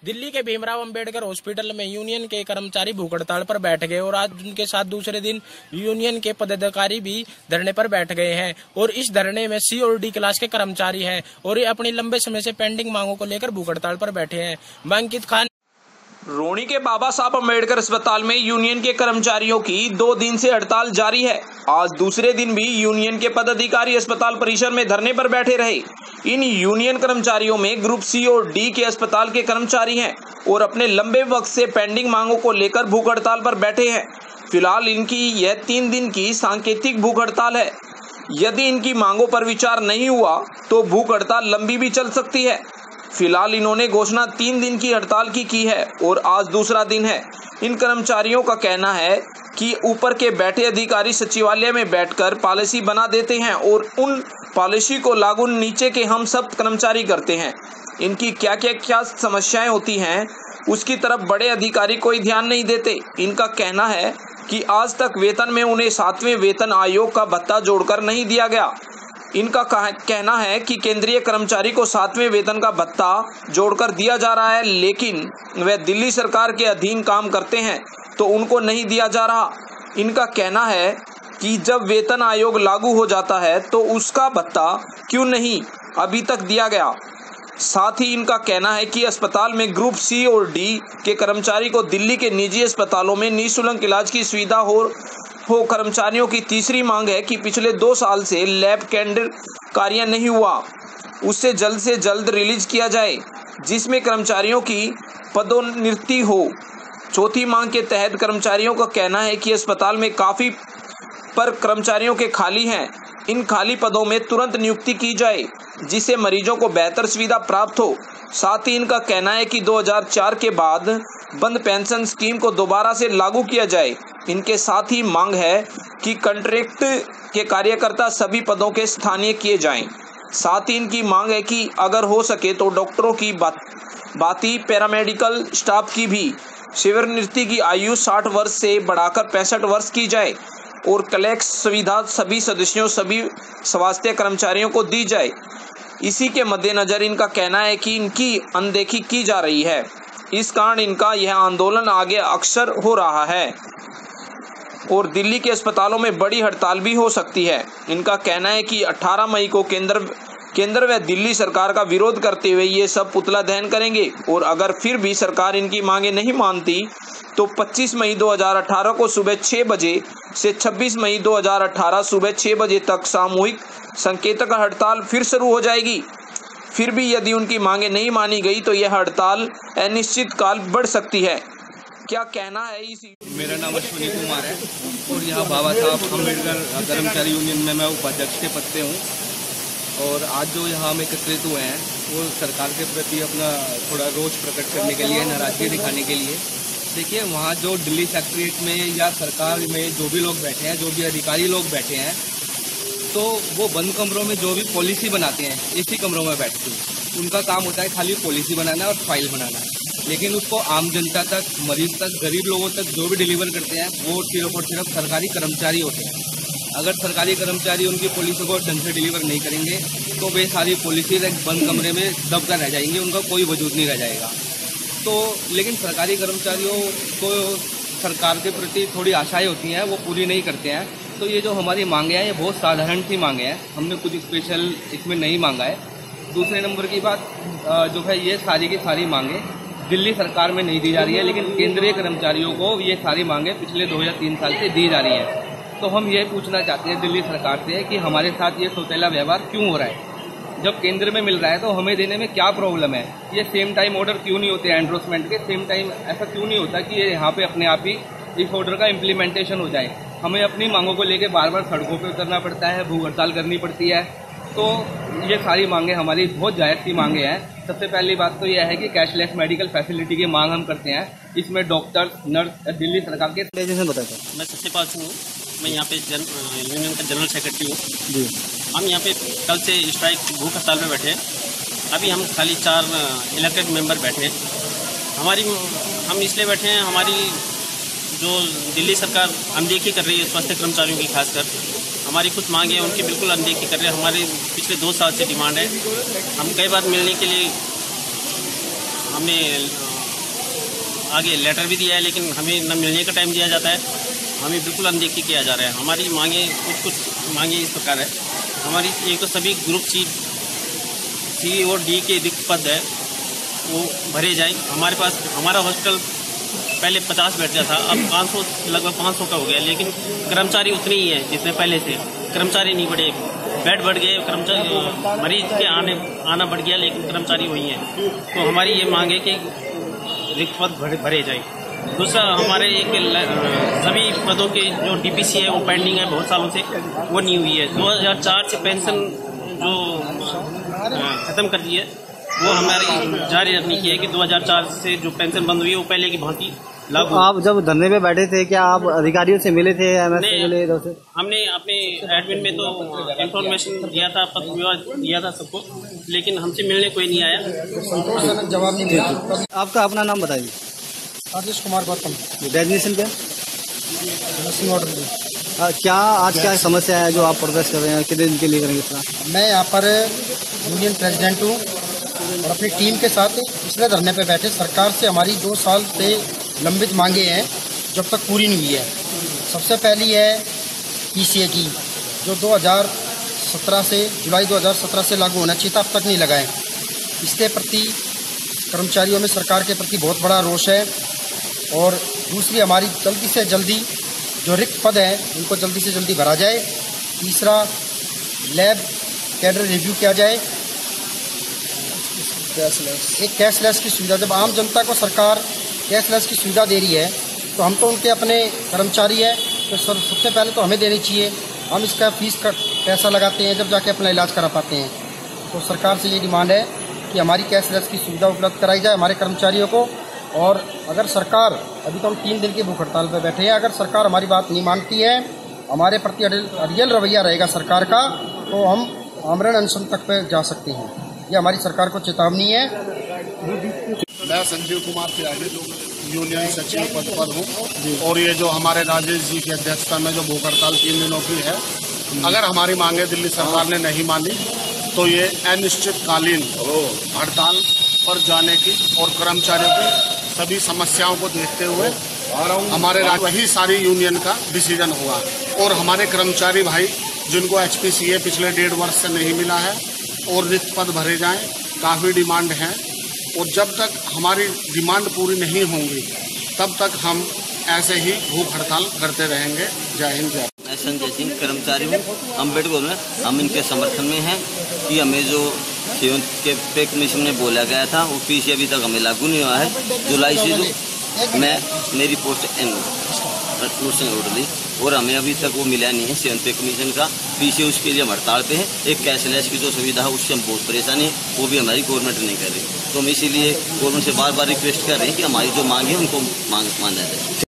दिल्ली के भीमराव अंबेडकर हॉस्पिटल में यूनियन के कर्मचारी भूख हड़ताल पर बैठ गए और आज उनके साथ दूसरे दिन यूनियन के पदाधिकारी भी धरने पर बैठ गए हैं। और इस धरने में सी और डी क्लास के कर्मचारी हैं और ये अपनी लंबे समय से पेंडिंग मांगों को लेकर भूख हड़ताल पर बैठे हैं। अंकित खान। रोहनी के बाबा साहब अम्बेडकर अस्पताल में यूनियन के कर्मचारियों की 2 दिन से हड़ताल जारी है। आज दूसरे दिन भी यूनियन के पदाधिकारी अस्पताल परिसर में धरने पर बैठे रहे। इन यूनियन कर्मचारियों में ग्रुप सी और डी के अस्पताल के कर्मचारी हैं और अपने लंबे वक्त से पेंडिंग मांगों को लेकर भूख हड़ताल पर बैठे हैं। फिलहाल इनकी यह 3 दिन की सांकेतिक भूख हड़ताल है। यदि इनकी मांगों पर विचार नहीं हुआ तो भूख हड़ताल लंबी भी चल सकती है। फिलहाल इन्होंने घोषणा 3 दिन की हड़ताल की है और आज दूसरा दिन है। इन कर्मचारियों का कहना है कि ऊपर के बैठे अधिकारी सचिवालय में बैठकर पॉलिसी बना देते हैं और उन पॉलिसी को लागू नीचे के हम सब कर्मचारी करते हैं। इनकी क्या समस्याएं होती हैं उसकी तरफ बड़े अधिकारी कोई ध्यान नहीं देते। इनका कहना है कि आज तक वेतन में उन्हें 7वें वेतन आयोग का भत्ता जोड़कर नहीं दिया गया। इनका कहना है कि केंद्रीय कर्मचारी को 7वें वेतन का भत्ता जोड़कर दिया जा रहा है, लेकिन वे दिल्ली सरकार के अधीन काम करते हैं तो उनको नहीं दिया जा रहा। इनका कहना है कि जब वेतन आयोग लागू हो जाता है तो उसका भत्ता क्यों नहीं अभी तक दिया गया। साथ ही इनका कहना है कि अस्पताल में ग्रुप सी और डी के कर्मचारी को दिल्ली के निजी अस्पतालों में निःशुल्क इलाज की सुविधा हो। कर्मचारियों की तीसरी मांग है कि पिछले 2 साल से लैब टेंडर कार्य नहीं हुआ, उससे जल्द रिलीज किया जाए जिसमें कर्मचारियों की पदोन्नति हो। चौथी मांग के तहत कर्मचारियों का कहना है कि अस्पताल में काफी पर कर्मचारियों के खाली हैं। इन खाली पदों में तुरंत नियुक्ति की जाए जिससे मरीजों को बेहतर सुविधा प्राप्त हो। साथ ही इनका कहना है कि 2004 के बाद बंद पेंशन स्कीम को दोबारा से लागू किया जाए। इनके साथ ही मांग है कि कॉन्ट्रैक्ट के कार्यकर्ता सभी पदों के स्थानीय किए जाएं। साथ ही इनकी मांग है कि अगर हो सके तो डॉक्टरों की बाती पैरामेडिकल स्टाफ की भी सेवानिवृत्ति की आयु 60 वर्ष से बढ़ाकर 65 वर्ष की जाए और क्लैक्स सुविधा सभी सदस्यों सभी स्वास्थ्य कर्मचारियों को दी जाए। इसी के मद्देनजर इनका कहना है कि इनकी अनदेखी की जा रही है। इस कारण इनका यह आंदोलन आगे अक्सर हो रहा है और दिल्ली के अस्पतालों में बड़ी हड़ताल भी हो सकती है। इनका कहना है कि 18 मई को केंद्र व दिल्ली सरकार का विरोध करते हुए ये सब पुतला दहन करेंगे और अगर फिर भी सरकार इनकी मांगे नहीं मानती तो 25 मई 2018 को सुबह 6 बजे से 26 मई 2018 सुबह 6 बजे तक सामूहिक संकेतक हड़ताल फिर शुरू हो जाएगी। फिर भी यदि उनकी मांगे नहीं मानी गई तो यह हड़ताल अनिश्चित काल बढ़ सकती है। क्या कहना है इसी। मेरा नाम अश्विनी कुमार है और यहाँ बाबा साहब अम्बेडकर कर्मचारी यूनियन में मैं उपाध्यक्ष के पद पे हूँ। और आज जो यहाँ हम एकत्रित हुए हैं वो सरकार के प्रति अपना थोड़ा रोष प्रकट करने के लिए, नाराजगी दिखाने के लिए। देखिए, वहाँ जो दिल्ली सेक्रेटरीट में या सरकार में जो भी लोग बैठे हैं, जो भी अधिकारी लोग बैठे हैं, तो वो बंद कमरों में जो भी पॉलिसी बनाते हैं एसी कमरों में बैठते हैं। उनका काम होता है खाली पॉलिसी बनाना और फाइल बनाना, लेकिन उसको आम जनता तक, मरीज तक, गरीब लोगों तक जो भी डिलीवर करते हैं वो सिर्फ और सिर्फ सरकारी कर्मचारी होते हैं। अगर सरकारी कर्मचारी उनकी पॉलिसी को ढंग से डिलीवर नहीं करेंगे तो वे सारी पॉलिसी बंद कमरे में दब कर रह जाएंगी, उनका कोई वजूद नहीं रह जाएगा। तो लेकिन सरकारी कर्मचारियों को सरकार के प्रति थोड़ी आशाएं होती हैं, वो पूरी नहीं करते हैं। तो ये जो हमारी मांगे हैं ये बहुत साधारण सी मांगे हैं, हमने कुछ स्पेशल इसमें नहीं मांगा है। दूसरे नंबर की बात जो है, ये सारी की सारी मांगे दिल्ली सरकार में नहीं दी जा रही है, लेकिन केंद्रीय कर्मचारियों को ये सारी मांगे पिछले 2 या 3 साल से दी जा रही हैं। तो हम ये पूछना चाहते हैं दिल्ली सरकार से कि हमारे साथ ये सौतेला व्यवहार क्यों हो रहा है। जब केंद्र में मिल रहा है तो हमें देने में क्या प्रॉब्लम है। ये सेम टाइम ऑर्डर क्यों नहीं होते हैं एंडोर्समेंट के, सेम टाइम ऐसा क्यों नहीं होता कि ये यहाँ पे अपने आप ही इस ऑर्डर का इम्प्लीमेंटेशन हो जाए। हमें अपनी मांगों को लेकर बार बार सड़कों पर उतरना पड़ता है, भूख हड़ताल करनी पड़ती है। तो ये सारी मांगे हमारी बहुत जायज़ सी मांगे हैं। सबसे पहली बात तो यह है कि कैशलेस मेडिकल फैसिलिटी की मांग हम करते हैं। इसमें डॉक्टर, नर्स दिल्ली सरकार के मैं सत्यपाल सिंह हूँ, मैं यहाँ पे यूनियन का जनरल सेक्रेटरी हूँ जी। हम यहाँ पे कल से स्ट्राइक भूख हड़ताल में बैठे हैं। अभी हम खाली 4 इलेक्टेड मेंबर बैठे हैं। हम इसलिए बैठे हैं, हमारी जो दिल्ली सरकार अनदेखी कर रही है स्वास्थ्य कर्मचारियों की, खासकर हमारी कुछ मांगे हैं उनकी बिल्कुल अनदेखी कर रहे हैं। हमारी पिछले 2 साल से डिमांड है। हम कई बार मिलने के लिए हमने आगे लेटर भी दिया है, लेकिन हमें न मिलने का टाइम दिया जाता है, हमें बिल्कुल अनदेखी किया जा रहा है। हमारी मांगे कुछ मांगे इस प्रकार है। हमारी एक तो सभी ग्रुप सी और डी के रिक्त पद है वो भरे जाए। हमारे पास हमारा हॉस्टल पहले 50 बेड का था, अब 500 लगभग 500 का हो गया, लेकिन कर्मचारी उतने ही हैं जितने पहले थे। कर्मचारी नहीं बढ़े, बेड बढ़ गए, कर्मचारी मरीज के आना बढ़ गया, लेकिन कर्मचारी वही हैं। तो हमारी ये मांग है कि रिक्त पद भरे जाए। दूसरा, हमारे एक सभी पदों के जो डीपीसी है वो पेंडिंग है बहुत सालों से, वो नहीं हुई है। 2004 से पेंशन जो ख़त्म कर दी है वो हमारी जारी रखनी की है कि 2004 से जो पेंशन बंद हुई है वो पहले की भांति लागू। आप जब धरने पे बैठे थे, क्या आप अधिकारियों से मिले थे? मिले थे? हमने अपने एडमिन में तो इन्फॉर्मेशन दिया था, पत्र विभाग दिया था सबको, लेकिन हमसे मिलने कोई नहीं आया, संतोषजनक जवाब नहीं मिला। आपका अपना नाम बताइए। राजेश कुमार गौतम, डेजिग्नेशन क्या? क्या आज क्या समस्या है जो आप प्रोटेस्ट कर रहे हैं? कितने दिन के लिए करेंगे इस तरह? मैं यहाँ पर यूनियन प्रेसिडेंट हूँ और अपनी टीम के साथ इसलिए धरने पे बैठे। सरकार से हमारी 2 साल से लंबित मांगे हैं जब तक पूरी नहीं हुई है। सबसे पहली है PCA की, जो 2017 से जुलाई 2017 से लागू होना चाहिए था, अब तक नहीं लगा है। इसके प्रति कर्मचारियों में सरकार के प्रति बहुत बड़ा रोष है। और दूसरी, हमारी जल्दी से जल्दी जो रिक्त पद हैं उनको जल्दी से जल्दी भरा जाए। तीसरा, लैब कैडर रिव्यू किया जाए। एक कैशलेस की सुविधा, जब आम जनता को सरकार कैशलेस की सुविधा दे रही है तो हम तो उनके अपने कर्मचारी है, तो सबसे पहले तो हमें देनी चाहिए। हम इसका फीस का पैसा लगाते हैं जब जाके अपना इलाज करा पाते हैं। तो सरकार से ये डिमांड है कि हमारी कैशलेस की सुविधा उपलब्ध कराई जाए हमारे कर्मचारियों को। और अगर सरकार, अभी तो हम 3 दिन की भूख हड़ताल पर बैठे हैं, अगर सरकार हमारी बात नहीं मानती है, हमारे प्रति अड़ियल रवैया रहेगा सरकार का, तो हम आमरण अनशन तक पे जा सकते हैं। ये हमारी सरकार को चेतावनी है। मैं संजीव कुमार त्यागी यूनियन सचिव पद पर हूँ। और ये जो हमारे राजेश जी की अध्यक्षता में जो भूख हड़ताल 3 दिनों की है, अगर हमारी मांगे दिल्ली सरकार ने नहीं मानी तो ये अनिश्चितकालीन हड़ताल पर जाने की और कर्मचारियों की सभी समस्याओं को देखते हुए हमारे वही सारी यूनियन का डिसीजन हुआ। और हमारे कर्मचारी भाई जिनको HPCA पिछले 1.5 वर्ष से नहीं मिला है और रिक्त पद भरे जाएं, काफ़ी डिमांड है। और जब तक हमारी डिमांड पूरी नहीं होंगी तब तक हम ऐसे ही भूख हड़ताल करते रहेंगे। जय हिंद, जय। मैं संजय सिंह, कर्मचारी हूँ अम्बेडकर में। हम इनके समर्थन में हैं कि हमें जो 7th के पे कमीशन में बोला गया था वो PCA अभी तक हमें लागू नहीं हुआ है। जुलाई से जो मेरी पोस्ट ऑर्डरली, और हमें अभी तक वो मिला नहीं है 7th पे कमीशन का। PCA उसके लिए हम हड़ताल पे है। एक कैशलेस की जो सुविधा है उससे हम बहुत परेशानी है, वो भी हमारी गवर्नमेंट नहीं कर रही। तो हम इसीलिए गवर्नमेंट से बार बार रिक्वेस्ट कर रहे हैं कि हमारी जो मांग है उनको माना जाए।